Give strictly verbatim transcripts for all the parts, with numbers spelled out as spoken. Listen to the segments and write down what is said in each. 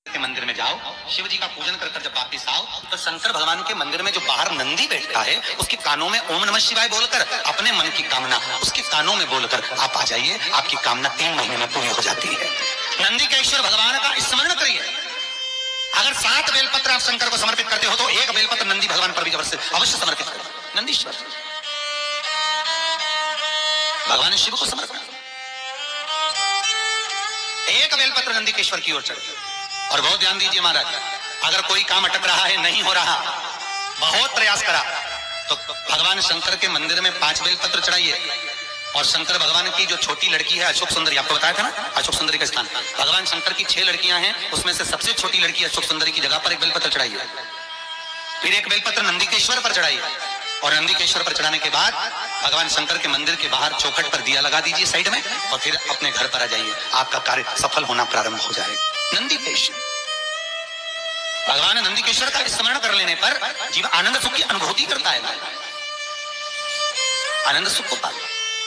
के मंदिर में जाओ, शिव जी का पूजन कर कर जब वापिस आओ तो शंकर भगवान के मंदिर में जो बाहर नंदी बैठता है उसके कानों में ओम नमः शिवाय बोलकर अपने मन की कामना उसके कानों में बोलकर आप आ जाइए, आपकी कामना तीन महीने में पूरी हो जाती है। नंदी के ईश्वर भगवान का स्मरण करिए। अगर सात बेलपत्र आप शंकर को समर्पित करते हो तो एक बेलपत्र नंदी भगवान पर भी अवश्य समर्पित करें। नंदीश्वर भगवान शिव को समर्पित, एक बेलपत्र नंदीकेश्वर की ओर चढ़े। और बहुत ध्यान दीजिए महाराज, अगर कोई काम अटक रहा है, नहीं हो रहा, बहुत प्रयास करा तो भगवान शंकर के मंदिर में पांच बेलपत्र चढ़ाइए। और शंकर भगवान की जो छोटी लड़की है अशोक सुंदरी, आपको बताया था ना अशोक सुंदरी का स्थान, भगवान शंकर की छह लड़कियां हैं, उसमें से सबसे छोटी लड़की अशोक सुंदरी की जगह पर एक बेलपत्र चढ़ाइए। फिर एक बेलपत्र नंदीकेश्वर पर चढ़ाइए। और नंदीकेश्वर पर चढ़ाने के बाद भगवान शंकर के मंदिर के बाहर चौखट पर दिया लगा दीजिए साइड में, और फिर अपने घर पर आ जाइए, आपका कार्य सफल होना प्रारंभ हो जाएगा। नंदीकेश्वर भगवान नंदीकेश्वर का स्मरण कर लेने पर जीव आनंद सुख की अनुभूति करता है, आनंद सुख को पाता।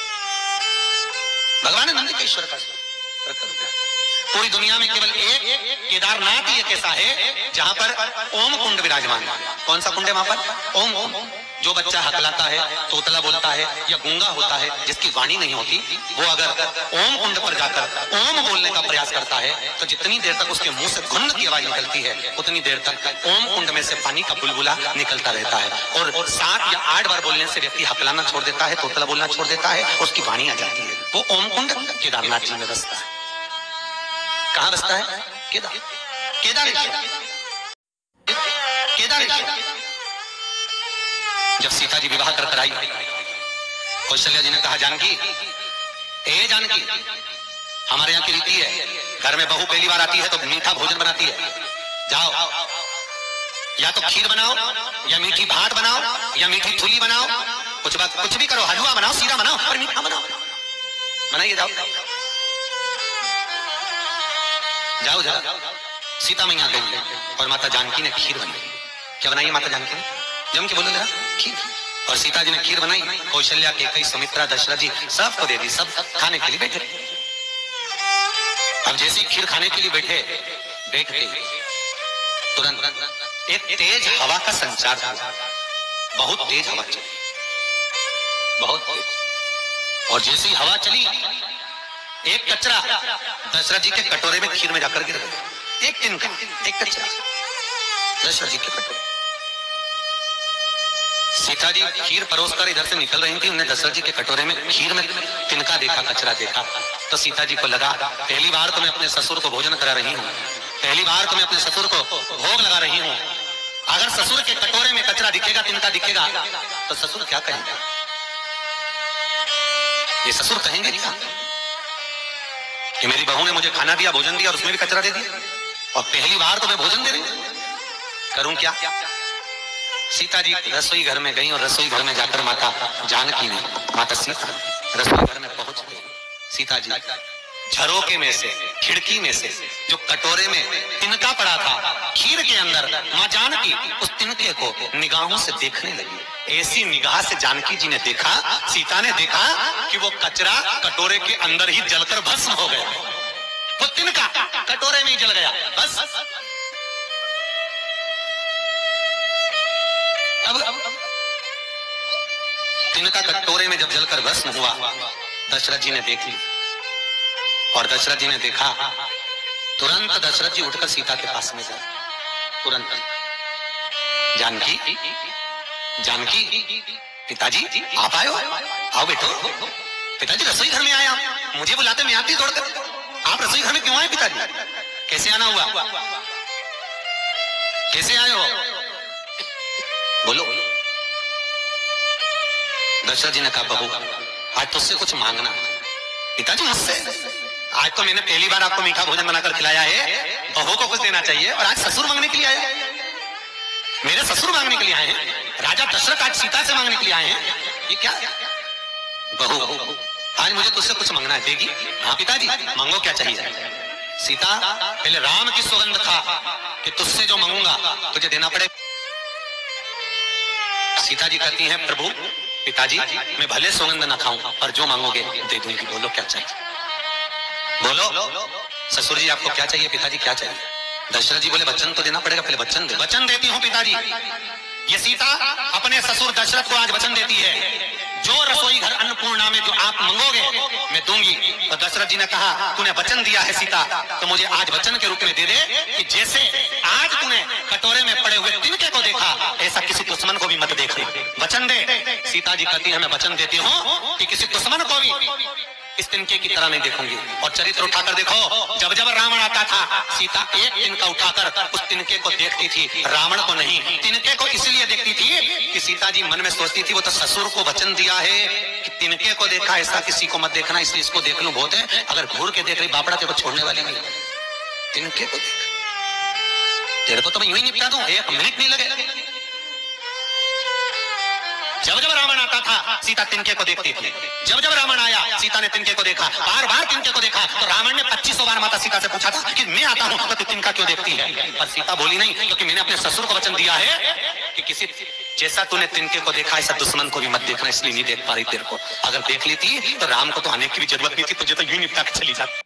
भगवान नंदीकेश्वर का पूरी दुनिया में केवल एक केदारनाथ ही एक ऐसा है जहां पर ओम कुंड विराजमान है। कौन सा कुंड है वहां पर? ओम कुंड। जो बच्चा हकलाता है, तोतला बोलता है या गूंगा होता है, जिसकी वाणी नहीं होती, वो अगर ओम कुंड पर जाकर ओम बोलने का प्रयास करता है तो जितनी देर तक उसके मुंह से घुन्न की आवाज निकलती है उतनी देर तक ओम कुंड में से पानी का बुलबुला निकलता रहता है। और सात या आठ बार बोलने से व्यक्ति हकलाना छोड़ देता है, तोतला बोलना छोड़ देता है, उसकी वाणी आ जाती है। वो ओम कुंड केदारनाथ जी में बसता है। कहां बसता है? केदार केदारेश्वर केदारेश्वर। जब सीता जी विवाह कर कर आई, कौशल्या जी ने कहा, जानकी, ए जानकी, हमारे यहाँ की रीति है, घर में बहू पहली बार आती है तो मीठा भोजन बनाती है। जाओ, या तो खीर बनाओ, या मीठी भात बनाओ, या मीठी थुली बनाओ, कुछ बात कुछ भी करो, हलवा बनाओ, सीरा बनाओ, और मीठा बनाओ, बनाइए। जाओ जाओ जरा। सीता मैया गई और माता जानकी ने खीर बनाई। क्या बनाई माता जानकी ने? जम के बोलो जरा, खीर। और सीता जी ने खीर बनाई, कौशल्या, कैकेयी, सुमित्रा, दशरथ जी सबको दे दी, सब खाने के लिए बैठे। अब जैसे खीर खाने के लिए बैठे, बैठते तुरंत एक तेज हवा का संचार हुआ। बहुत तेज हवा चली, बहुत तेज। और जैसी हवा चली, एक कचरा दशरथ जी के कटोरे में खीर में जाकर गिर गया। एक तिनका, एक कचरा दशरथ जी के कटोरे। सीता जी खीर परोस कर इधर से निकल रही थी, उन्हें दशरथ जी के कटोरे में खीर में तिनका देखा, कचरा देखा। तो सीता जी को लगा, पहली बार तो मैं अपने ससुर को भोजन करा रही हूँ, पहली बार तो मैं अपने ससुर को भोग लगा रही हूँ। अगर ससुर के कटोरे में कचरा दिखेगा, तिनका दिखेगा, तो ससुर क्या कहेंगे? ये ससुर कहेंगे क्या कि मेरी बहू ने मुझे खाना दिया, भोजन दिया और उसमें भी कचरा दे दिया, और पहली बार तो मैं भोजन दे रही हूं, करूं क्या? सीता जी रसोई घर में गई और रसोई घर में जाकर माता जानकी ने, माता सीता रसोई घर में पहुंच गई। सीता जी झरोके में से, खिड़की में से जो कटोरे में तिनका पड़ा था खीर के अंदर, मां जानकी उस तिनके को निगाहों से देखने लगी। ऐसी निगाह से जानकी जी ने देखा, सीता ने देखा कि वो कचरा कटोरे के अंदर ही जलकर भस्म हो गया। वो तिनका कटोरे में ही जल गया। बस अब तिनका कटोरे में जब जलकर भस्म हुआ, दशरथ जी ने देख ली। और दशरथ जी ने देखा, तुरंत दशरथ जी उठकर सीता के पास में गए। तुरंत, जानकी, जानकी, पिताजी आप आए हो? आओ बेटो। पिताजी रसोई घर में आया, मुझे बुलाते मैं आती दौड़कर। आप रसोई घर में क्यों आए पिताजी? कैसे आना हुआ? कैसे आए हो? बोलो। दशरथ जी ने कहा, बहू आज तुझसे कुछ मांगना। पिताजी मुझसे? आज तो मैंने पहली बार आपको मीठा भोजन बनाकर खिलाया है, बहू को कुछ देना चाहिए, और आज ससुर मांगने के लिए आए हैं। मेरे ससुर मांगने के लिए आए हैं, राजा दशरथ आज सीता से मांगने के लिए आए हैं, ये क्या? बहू आज मुझे तुझसे कुछ मांगना है, देगी? हाँ पिताजी, मांगो, क्या चाहिए? सीता, पहले राम की सौगंध खा कि तुझसे जो मांगूंगा तुझे देना पड़ेगा। सीता जी कहती हैं, प्रभु पिताजी मैं भले सौगंध न खाऊं पर जो मांगोगे दे दूंगी, बोलो क्या चाहिए? बोलो। ससुर जी आपको क्या चाहिए? पिताजी क्या चाहिए? दशरथ जी बोले वचन तो देना पड़ेगा, पहले वचन दे। वचन देती हूँ पिताजी। ये सीता अपने ससुर दशरथ को आज वचन देती है, जो रसोई घर अन्नपूर्णा में जो आप मंगोगे मैं दूंगी। तो दशरथ जी ने कहा तूने वचन दिया है सीता, तो मुझे आज वचन के रूप में दे दे कि जैसे आज तूने कटोरे में पड़े हुए तिनके को देखा, ऐसा किसी दुश्मन को भी मत देख। वचन दे। सीता जी कहती है मैं वचन देती हूँ कि किसी दुश्मन को भी इस तिनके की तरह नहीं देखूंगी। और चरित्र उठाकर देखो, जब जब रावण आता था सीता एक तिनका उठाकर उस तिनके को देखती थी, रावण को नहीं। तिनके को इसलिए देखती थी कि सीता जी मन में सोचती थी वो तो ससुर को वचन दिया है कि तिनके को देखा, ऐसा किसी को मत देखना, इसलिए इसको देख लूं बहुत है। अगर घूर के देख रही बापड़ा तेरे को छोड़ने वाली नहीं, तिनके को देख, तेरे को तो मैं यूं ही निपटा दूं, एक मिनट नहीं लगे। जब जब रावण आता था सीता तिनके को देखती थी। जब जब रावण आया सीता ने तिनके को देखा, बार बार तिनके को देखा। तो रावण ने पच्चीसों बार माता सीता से पूछा था कि मैं आता हूं तो तू तिनका क्यों देखती है? पर सीता बोली नहीं, क्योंकि मैंने अपने ससुर को वचन दिया है कि किसी जैसा तूने तिनके को देखा ऐसा दुश्मन को भी मत देखना, इसलिए नहीं देख पा रही तेरे को। अगर देख ली थी तो राम को तो आने की भी जरूरत नहीं थी, तुझे तो यूं निपटा के चली जाती।